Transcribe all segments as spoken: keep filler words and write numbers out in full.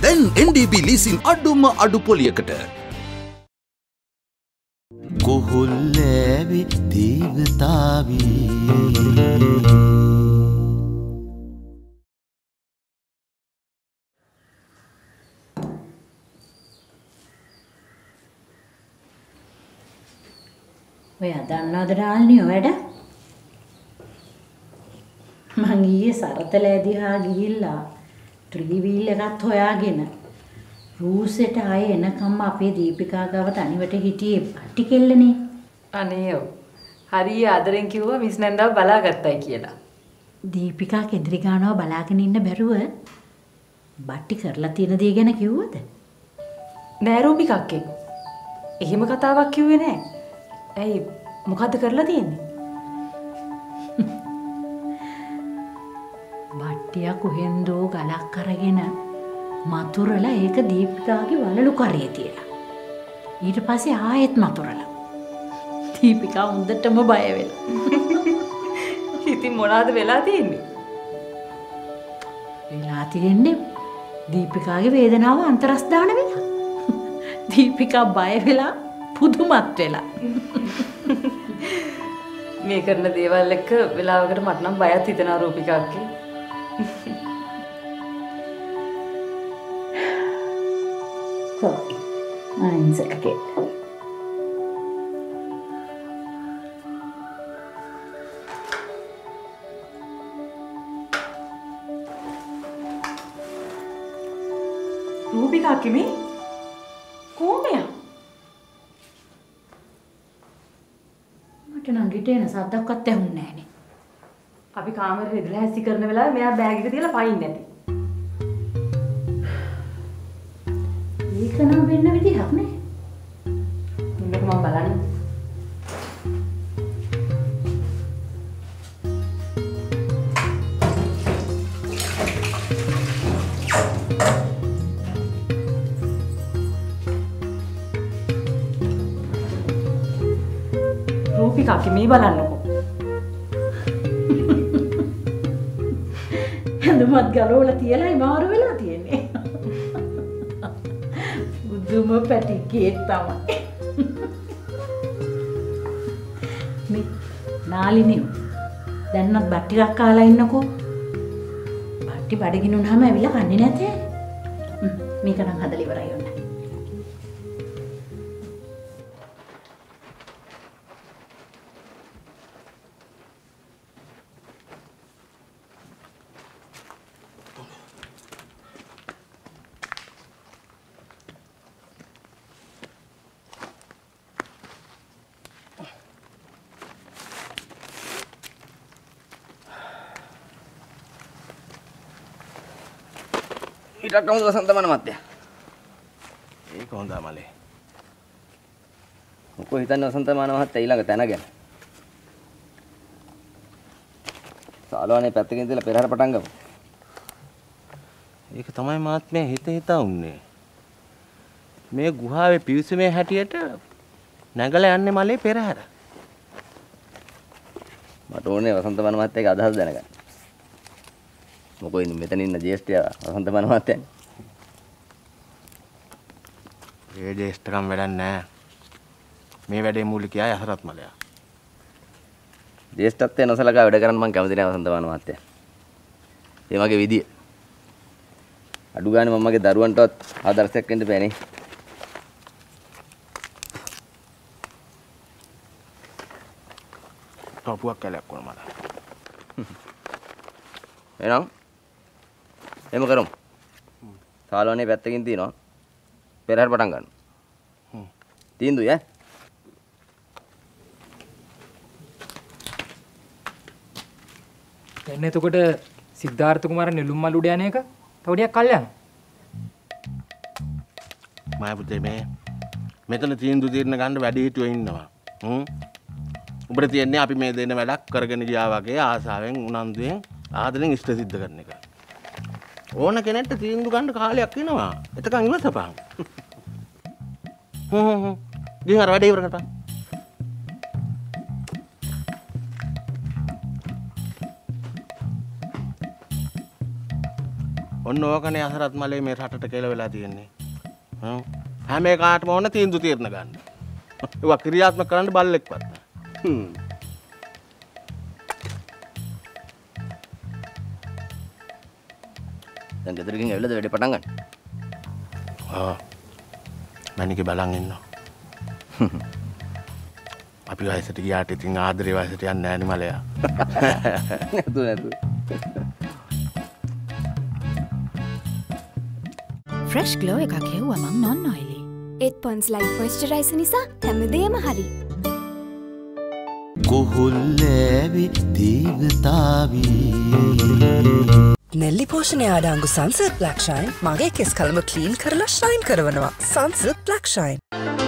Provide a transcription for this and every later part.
දැන් N D B leasing අඩුම අඩු පොලියකට. කොහොල්ලෑවි දීවතාවී ඔයා දන්නවද රාල්නි වැඩ? මං ඊයේ සරතලෑ දිහා ගිහිල්ලා ට්‍රීවීල් එකත් හොයාගෙන රූසෙට ආයේ එනකම්ම අපේ දීපිකා ගාව තනිවට හිටියේ පටි කෙල්ලනේ. අනේ ඔව්. හරිය ආදරෙන් කිව්වා මිස් නැන්දාව බලාගත්තයි කියලා. දීපිකා කෙන්ද්‍රි ගානව බලාගෙන ඉන්න බැරුව බට්ටි කරලා තියෙන දේ ගැන කිව්වද? නෑ රූපික අක්කේ. එහෙම කතාවක් කිව්වේ නෑ. ඇයි මොකද්ද කරලා තියෙන්නේ? බට්ටිය කොහෙන්දෝ ගලක් අරගෙන මතුරලා ඒක දීපිකාගේ වලලු කරේ තියලා. ඊට පස්සේ ආයෙත් මතුරලා. දීපිකා හොඳටම බය වෙලා. ඉතින් මොනවාද වෙලා තියෙන්නේ? වෙලා තියෙන්නේ දීපිකාගේ වේදනාව අන්තරස් දාන වෙලා. දීපිකා බය වෙලා පුදුමත් වෙලා. මේ කරන දේවල් එක්ක වෙලාවකට මට නම් බයත් හිතෙනවා රූපික අක්කේ. Mine's a kid. රූපික අක්කේ මේ කොහොමද? මට නම් ගිටේන සද්දක්වත් ඇහුන්නේ නැහනේ. අපි කාමරේ ඉඳලා හැසි කරන වෙලාවේ මෙයා බෑග් එක තියලා පයින් නැති. ඒක නම් වෙන්න විදිහක් නේ. ඉන්නක මම බලන්න. රූපික අක්කේ මේ බලන්නකෝ. ඇඳුමත් ගලවලා තියලායි මාරු වෙලා තියෙන්නේ. බුදුම පැටිකේ තමයි. මේ නාලිනේ දැන්නත් බත් ටිකක් කාලා ඉන්නකෝ. බට්ටි බඩගිනුනහම ඇවිල්ලා කන්නේ නැතේ. මේක නම් හදලා ඉවරයි ඔන්න. ඊටක් කමුද වසන්ත මන මැත්තේ. ඒක හොඳයි මලේ. මොකෝ හිතන්නේ වසන්ත මන මහත්තයා ඊළඟ තැන ගැන? සාලවනේ පැත්තකින් ඉඳලා පෙරහැර පටන් ගමු. ඒක තමයි මාත් මේ හිත හිතා උන්නේ. මේ ගුහාවේ පිවිසුමේ හැටියට නැගලා යන්නේ මලේ පෙරහැර. මට ඕනේ වසන්ත මන මහත්තයාගේ අදහස් දැනගන්න. මොකෝ ඉන්නේ මෙතන ඉන්න ජේෂ්ඨයා වසන්ත මන මහත්තයානේ. ඒ ජේෂ්ඨකම් වැඩක් නැහැ. මේ වැඩේ මූලිකයා යසරත් මලයා. ජේෂ්ඨත්වය නොසලකා වැඩ කරන්න මම කැමති නෑ වසන්ත මන මහත්තයා. ඒ වගේ විදිය. අඩු ගානේ මම මගේ දරුවන්ටවත් ආදර්ශයක් වෙන්න බෑනේ. තපුවක් කැලක් වුණා මල. එහෙනම් එම කරමු. සාලවනේ පැත්තකින් තියනවා. පෙරහැර පටන් ගන්න. හ්ම්. තීන්දුවයි ඈ. එන්න එතකොට සිද්ධාර්ථ කුමාර නෙළුම් මල් උඩ යන එක තව ටිකක් කල් යනවා. මම පුතේ මේ මෙතන තීන්දුව తీරන ගන්න වැඩි හිටියෝ ඉන්නවා. හ්ම්. උඹට තියන්නේ අපි මේ දෙන වැඩක් කරගෙන ගියා වගේ ආසාවෙන් උනන්දුවෙන් ආදරෙන් ඉෂ්ට සිද්ධ කරන එක. ඕන කෙනෙක්ට තීන්දුව ගන්න කාලයක් එනවා. එතකන් ඉවසපන්. හ්ම් හ්ම්. ගිහින් අර වැඩේ ඉවර කරපන්. ඔන්න ඕකනේ අසරත් මලේ මේ රටට කියලා වෙලා තියෙන්නේ. හ්ම්. හැම එකටම ඕන තීන්දුව తీරන ගන්න. ඒක ක්‍රියාත්මක කරන්න බල්ලෙක්වත්. හ්ම්. දැන් ගෙදරකින් ඇවිල්ලාද වැඩේ පටන් ගන්න? ආ. මණිකේ බලන් ඉන්නවා. අපි වයසට ගියාට ඉතින් ආදරේ වයසට යන්නේ නැහැ නේ මලයා. නැතු නැතු. ෆ්‍රෙෂ් ග්ලෝ එකක් හෙව්වා මං නොන් ඔයිලි. ඒත් පොන්ස් ලයිට් මොයිස්චරයිසර් නිසා හැමදේම හරි. කුහුල්ලෑවි දීවතාවී නෙල්ලි පෝෂණය ආඩාංගු සන්සිල්ක් බ්ලැක් ෂයින් මගේ කෙස් කලම ක්ලීන් කරලා ෂයින් කරවනවා. Sunsilk black shine.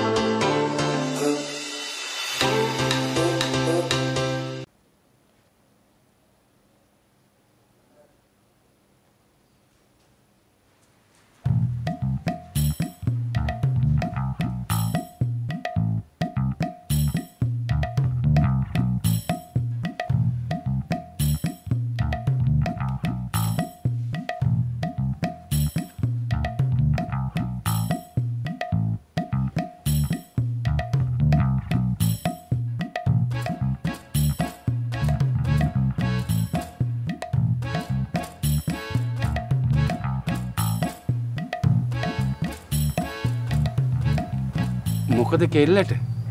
මොකද කෙල්ලට?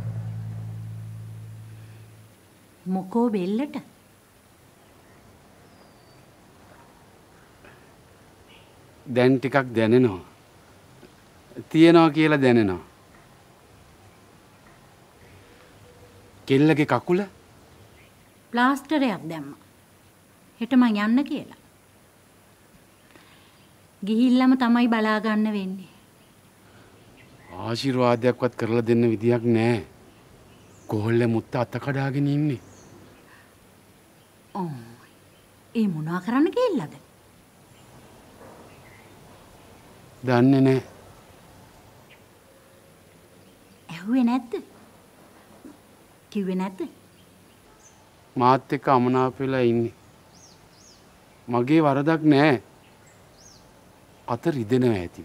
මොකෝ බෙල්ලට? දැන් ටිකක් දැනෙනවා. තියනවා කියලා දැනෙනවා. කෙල්ලගේ කකුල ප්ලාස්ටරයක් දැම්මා. හෙට මං යන්න කියලා. ගිහිල්ලාම තමයි බලා ගන්න වෙන්නේ. ආශිර්වාදයක්වත් කරලා දෙන්න විදියක් නැහැ. කොහොල්ල මුත්ත අත කඩාගෙන ඉන්නේ. ඔව්. ඒ මොනවා කරන්න ගිහිල්ලාද? දන්නේ නැහැ. ඇහුවේ නැද්ද? කිව්වේ නැද්ද? මාත් එක්ක අමනාප වෙලා ඉන්නේ. මගේ වරදක් නැහැ. අත රිදෙනවා ඇති.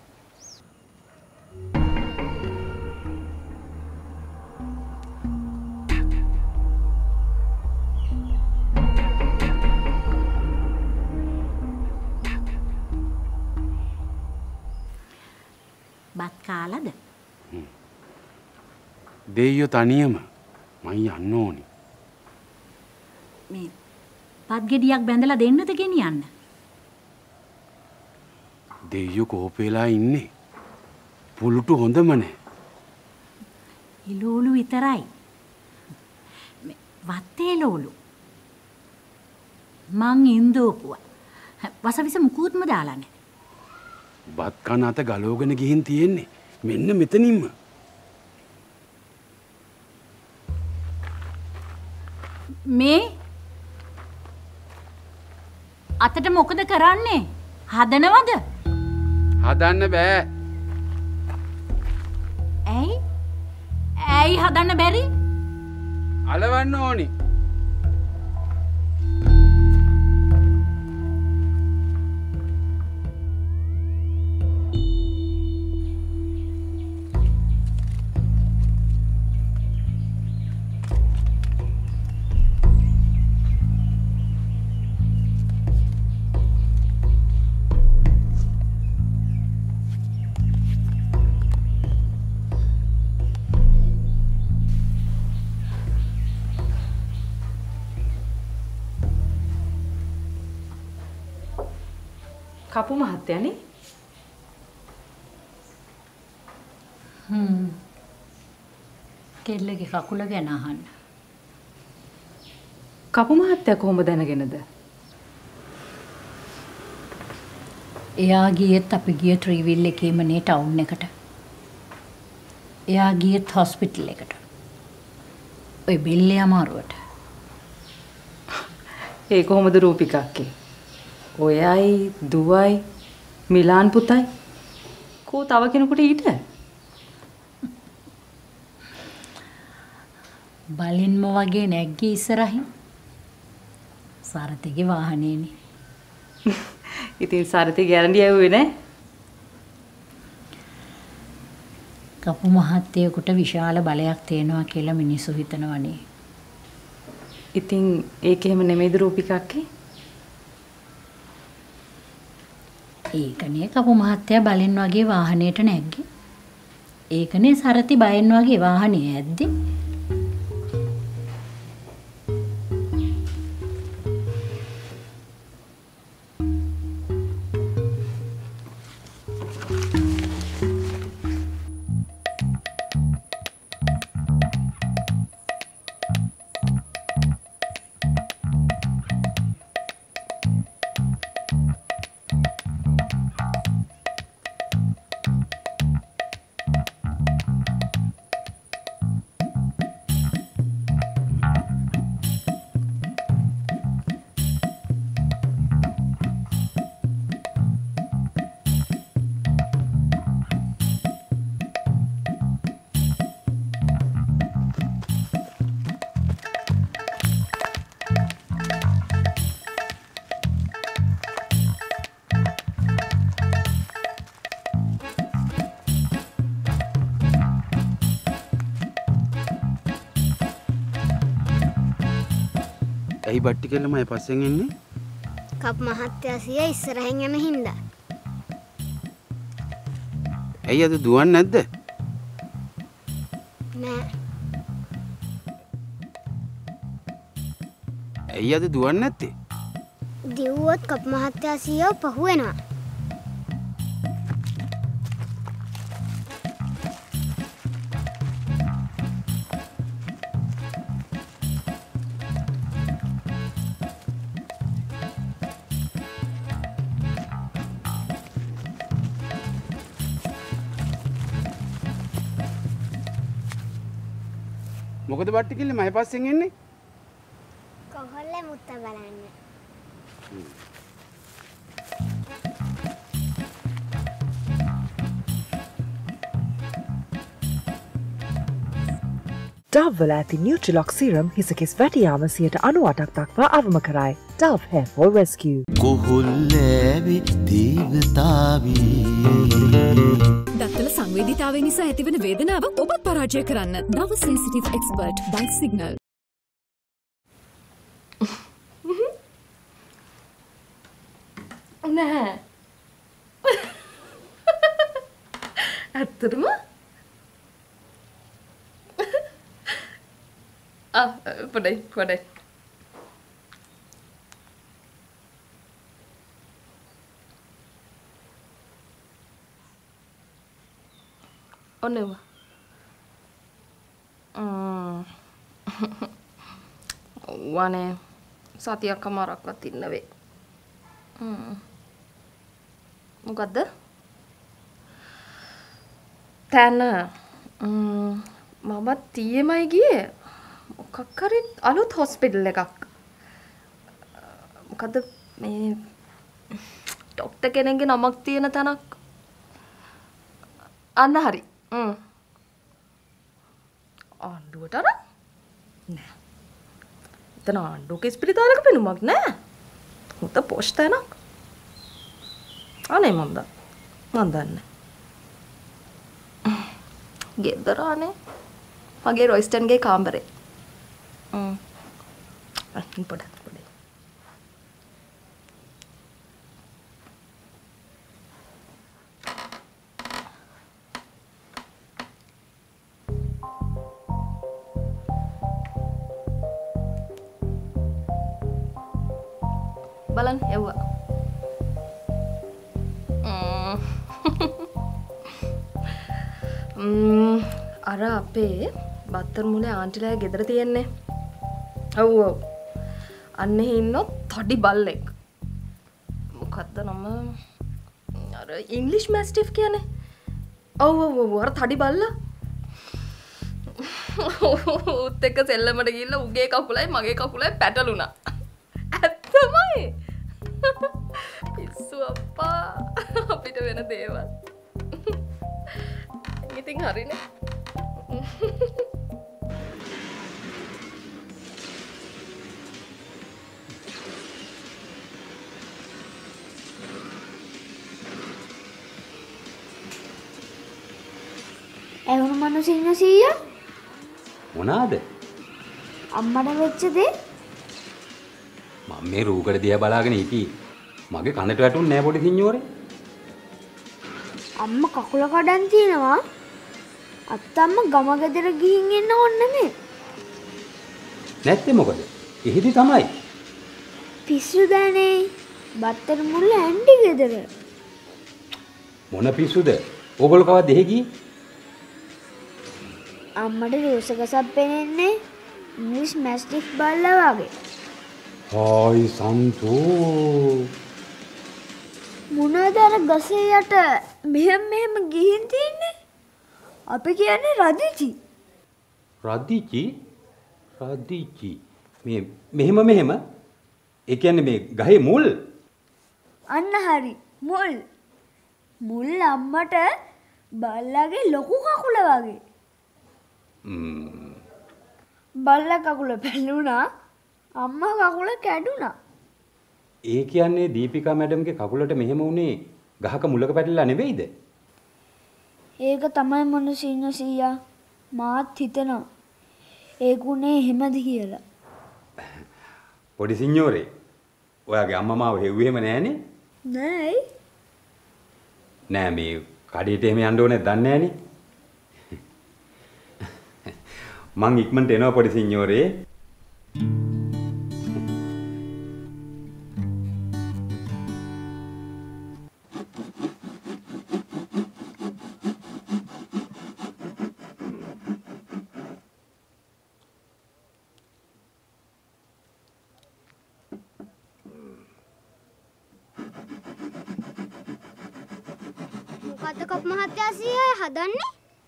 බත් කාලද? දෙයියෝ තනියම මං යන්න ඕනි. මේ පත් ගෙඩියක් බැඳලා දෙන්නද ගෙනියන්න? දෙයියෝ කෝපෙලා ඉන්නේ. පුලුටු හොඳම නැහැ. ඉලෝලු විතරයි. මේ වත්තේ ලෝලු. මං ඉන්දෝපුවා. වසවිස මුකුත්ම දාලා නැහැ. බත් කන අත ගලවගෙන ගිහින් තියෙන්නේ. මෙන්න මෙතනින්ම. මේ අතට මොකද කරන්නේ? හදනවද? හදන්න බෑ. ඇයි? ඇයි හදන්න බැරි? අලවන්න ඕනි. කපු මහත්තයානේ. හ්ම්. කෙල්ලගේ කකුල ගැන අහන්න. කපු මහත්තයා කොහොම දැනගෙනද? එයා ගියෙත් අපි ගිය ට්‍රීවිල් එකේම නේ ටවුන් එකට. එයා ගියෙත් හොස්පිටල් එකට. ඔය බෙල්ලේ අමාරුවට. ඒ කොහොමද රූපිකක්කේ? ඔයයි දුවයි මිලාන් පුතයි කෝ තව කෙනෙකුට ඊට බලින්ම වගේ නැග්ගී ඉස්සරහින් සරතිගේ වාහනේනේ. ඉතින් සරති ගැරන්ටි ඇහුවේ නෑ. කපු මහත්තයෙකුට විශාල බලයක් තියෙනවා කියලා මිනිස්සු හිතනවනේ. ඉතින් ඒක එහෙම නෙමෙයිද රූපිකාක්කේ? ඒකනේ කපු මහත්තයා බලෙන් වගේ වාහනයට නැග්ගේ. ඒකනේ සරති බයෙන් වගේ වාහනේ ඇද්දේ. ඇයි බට්ටි කෙල්ලම අය පස්සෙන් එන්නේ? කප් මහත්තයා සිය ඉස්සරහින් යන හින්දා. ඇයි අද දුවන්නේ නැද්ද? නෑ. ඇයි අද දුවන්නේ නැත්තේ? දිව්වොත් කප් මහත්තයා සියව පහු වෙනවා. මොකද බට්ටි කිල්ල මම පස්සෙන් එන්නේ? කොහොල්ලේ මුත්ත බලන්න. Dove වල ඇති Nutrilok serum හිසකෙස් වැටියාම සියයට අනූඅටක් දක්වා අවම කරයි. Dove Hair Fall Rescue. කොහොල්ලෑවි දීර්ඝතාවී දත්තල සංවේදීතාවය නිසා ඇතිවන වේදනාව ඔබත් පරාජය කරන්න. Dove Sensitive Expert Bite Signal. නැහැ. ඇත්තටම? Ah, පොඩයි පොඩයි. ඔන්නව. ම්ම්. වනේ සතියක් අමාරක්වත් ඉන්න වේ. ම්ම්. මොකද්ද? තන ම්ම් මම තීයමයි ගියේ. මොකක් හරි අලුත් හොස්පිටල් එකක්. මොකද මේ ડોක්ටර් කෙනෙක්ගේ නමක් තියෙන තැනක්. අන්න හරි. හ්ම්. ආණ්ඩුවට අර නෑ. එතන ආණ්ඩුවක ස්පිරිතාලයක පෙනුමක් නෑ. උත පොෂ් තැනක්. අනේ මන්ද. මන් දන්නේ. ගෙදර අනේ. මගේ රොයිස්ටන්ගේ කාමරේ. හ්ම්. අන්න පොඩ පොඩ. බලන්න එව්වා. ම්ම් අර අපේ බත්තර මුලේ ආන්ටිලා ගෙදර තියෙන්නේ. ඔව් ඔව්. අන්නේ ඉන්නොත් තඩි බල්ලෙක්. මොකද්ද නම? අර ඉංග්‍රීසි මැස්ටිෆ් කියන්නේ. ඔව් ඔව් ඔව් අර තඩි බල්ලා. උත් එක්ක සෙල්ලමට ගිහිල්ලා උගේ කකුලයි මගේ කකුලයි පැටලුණා. ඇත්තමයි. පිස්සු අප්පා අපිට වෙන දේවල්. ඉතින් හරිනේ. ඇවුණු මනුස්ස ඉන්න සීයා මොනාද? අම්මට වෙච්ච දේ මම මේ රූකඩ දිහා බලාගෙන හිටියේ. මගේ කනට වැටුන්නේ නැහැ පොඩි සිඤ්ඤෝරේ. අම්මා කකුල කඩන් තියනවා. අත්තම්ම ගම ගෙදර ගිහින් එන්න ඕනේ මේ. නැත්තේ මොකද? එහෙදි තමයි. පිස්සු දනේ. බත්තර මුල්ල ඇන්ටි ගෙදර. මොන පිස්සුද? ඕගොල්ලෝ කවද්ද එහෙ ගියේ? අම්මට රෝසකසක් පෙනෙන්නේ ඉංග්‍රීසි මැස්ටිෆ් බල්ලා වගේ. හායි සන්තෝ. මොනවද අර ගසේ යට මෙහෙම මෙහෙම ගිහින් තින්නේ? අපි කියන්නේ රදිචි. රදිචි? රදිචි. මේ මෙහෙම මෙහෙම ඒ කියන්නේ මේ ගහේ මුල්. අන්න හරි මුල්. මුල් අම්මට බල්ලාගේ ලොකු කකුල වගේ. ම්ම්. බල්ලා කකුල පැලුණා අම්මා කකුල කැඩුනා. ඒ කියන්නේ දීපිකා මැඩම්ගේ කකුලට මෙහෙම උනේ ගහක මුලක පැටලලා නෙවෙයිද? ඒක තමයි මොන සීන සීයා මාත් හිතනවා. ඒකුනේ එහෙමද කියලා. පොඩි සිඤ්ඤෝරේ ඔයාගේ අම්මා මාව හෙව්වෙම නෑනේ? නෑ. නෑ මේ කඩේට එහෙම යන්න ඕනේ දන්නේ නෑනේ. මං ඉක්මනට එනවා පොඩි සිඤ්ඤෝරේ. මොකද්ද කප් මහත්තයා සීයා හදන්නේ?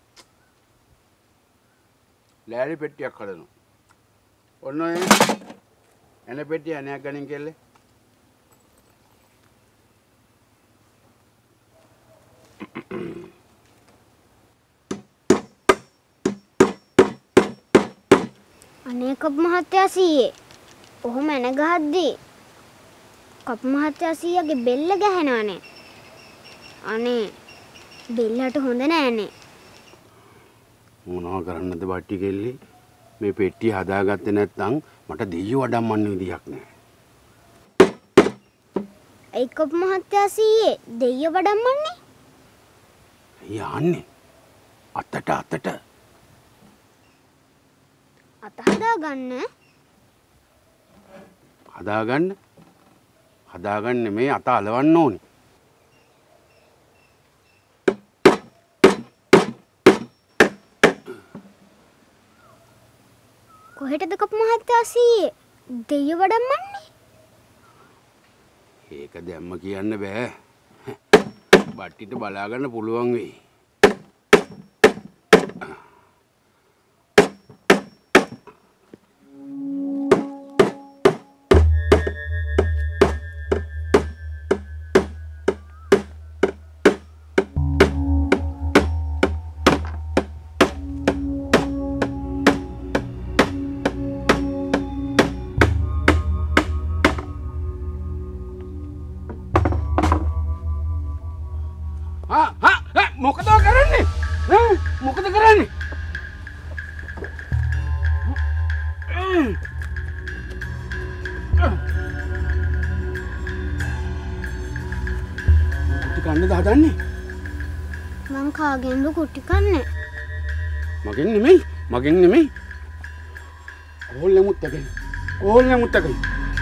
ලෑලි පෙට්ටියක් හදනවා. ඔන්න ඔය එන පෙට්ටිය අනයක් ගනින් කෙල්ලේ. අනේ කප් මහත්තයා සීයේ. ඔහොම එන ගහද්දී කප් මහත්තයා සීයාගේ බෙල්ල ගහනවනේ. අනේ බෙල්ලට හොඳ නෑනේ. මොනවා කරන්නද බට්ටි කෙල්ලේ? මේ පෙට්ටිය හදාගත්තේ නැත්නම් මට දෙයියෝ වඩම්මන්න විදියක් නෑ. ඒ කප් මහත්තයා සීයේ දෙයියෝ වඩම්මන්නේ? යන්නේ අතට අතට අත හදාගන්න හදාගන්න හදාගන්න මේ අත අලවන්න ඕනේ. කොහෙටද කප් මහත්තයා සීයේ දෙයියෝ වඩම්මන්නේ? ඒක දැම්ම කියන්න බෑ. බට්ටිට බලා ගන්න පුළුවන් වෙයි. මොකද කරන්නේ? මොකද කරන්නේ? කුටි කන්නද හදන්නේ? මං කාගෙන්ද කුටි කන්නේ? මගෙන් නෙමෙයි, මගෙන් නෙමෙයි. කොහොල්ලේ මුත්තගෙන්. කොහොල්ලේ මුත්තගෙන්.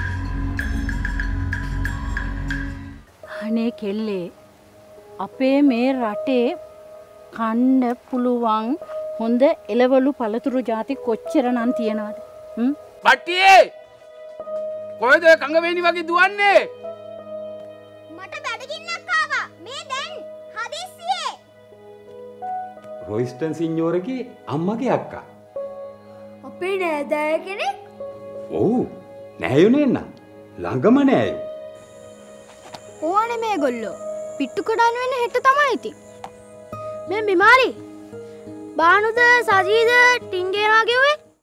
අනේ කෙල්ලේ අපේ මේ රටේ කන්න පුළුවන් හොඳ එළවලු පළතුරු ಜಾති කොච්චර නම් තියනවද? හ්ම්? බට්ටියේ! කොහෙද කංගවේනි වගේ දුවන්නේ? මට බඩගින්නක් ආවා. මේ දැන් හදිස්සියේ. රොයිස්ටන් සිඤ්ඤෝරගේ අම්මගේ අක්කා. අපේ නෑදෑය කෙනෙක්? ඔව්. නෑයෝ නේන්න. ළඟම නෑයෝ. ඕනේ මේගොල්ලෝ. පිට්ටු කඩන්න වෙන හෙට තමයි ඉතින්. මේ බිමාරි බානුද සජීද ටින්ගේනවා කිව්වේ?